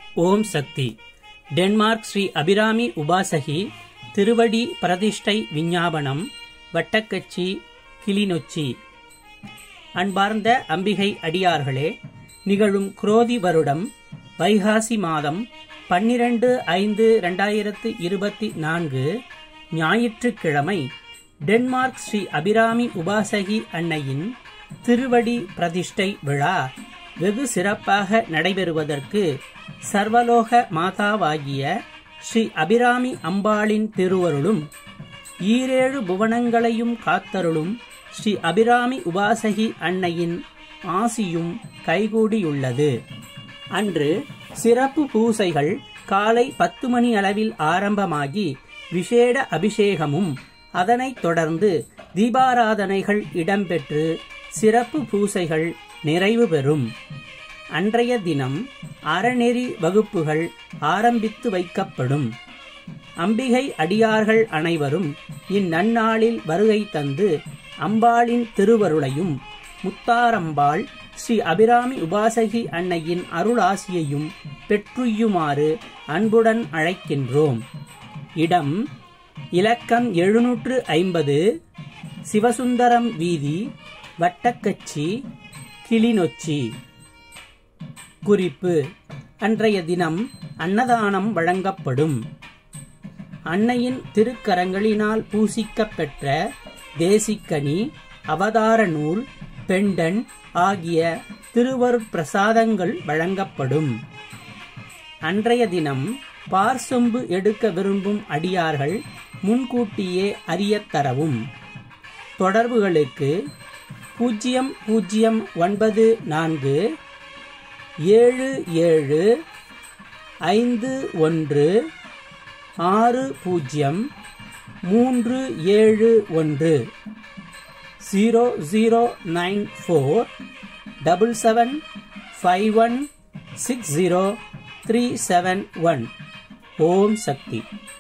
ஓம் சக்தி. டென்மார்க் ஸ்ரீ அபிராமி உபாசகி திருவடி பிரதிஷ்டை விஞ்ஞாபனம், வட்டக்கச்சி, கிளிநொச்சி. அன்பார்ந்த அம்பிகை அடியார்களே, நிகழும் குரோதி வருடம் வைகாசி மாதம் 12/5/2024 ஞாயிற்றுக்கிழமை டென்மார்க் ஸ்ரீ அபிராமி உபாசகி அன்னையின் திருவடி பிரதிஷ்டை விழா வெகு சிறப்பாக நடைபெறுவதற்கு சர்வலோக மாதாவாகிய ஸ்ரீ அபிராமி அம்பாளின் திருவருளும் ஈரேழு புவனங்களையும் காத்தருளும் ஸ்ரீ அபிராமி உபாசகி அன்னையின் ஆசியும் கைகூடியுள்ளது. அன்று சிறப்பு பூசைகள் காலை 10 மணி அளவில் ஆரம்பமாகி விசேட அபிஷேகமும் அதனைத் தொடர்ந்து தீபாராதனைகள் இடம்பெற்று சிறப்பு பூசைகள் நிறைவு பெறும். அன்றைய தினம் அறநெறி வகுப்புகள் ஆரம்பித்து வைக்கப்படும். அம்பிகை அடியார்கள் அனைவரும் இந்நன்னாளில் வருகை தந்து அம்பாளின் திருவருளையும் முத்தாரம்பாள் ஸ்ரீ அபிராமி உபாசகி அன்னையின் அருளாசியையும் பெற்றுயுமாறு அன்புடன் அழைக்கின்றோம். இடம் இலக்கம் 750, சிவசுந்தரம் வீதி, வட்டக்கச்சி, கிளிநொச்சி. குறிப்பு: அன்றைய தினம் அன்னதானம் வழங்கப்படும். அன்னையின் திருக்கரங்களினால் பூசிக்கப்பெற்ற தேசிக்கனி, அவதார நூல், பெண்டன் ஆகிய திருவருட்பிரசாதங்கள் வழங்கப்படும். அன்றைய தினம் பார்சொம்பு எடுக்க விரும்பும் அடியார்கள் முன்கூட்டியே அறியத் தரவும். தொடர்புகளுக்கு 009477515 60 0094775160 371. ஓம் சக்தி.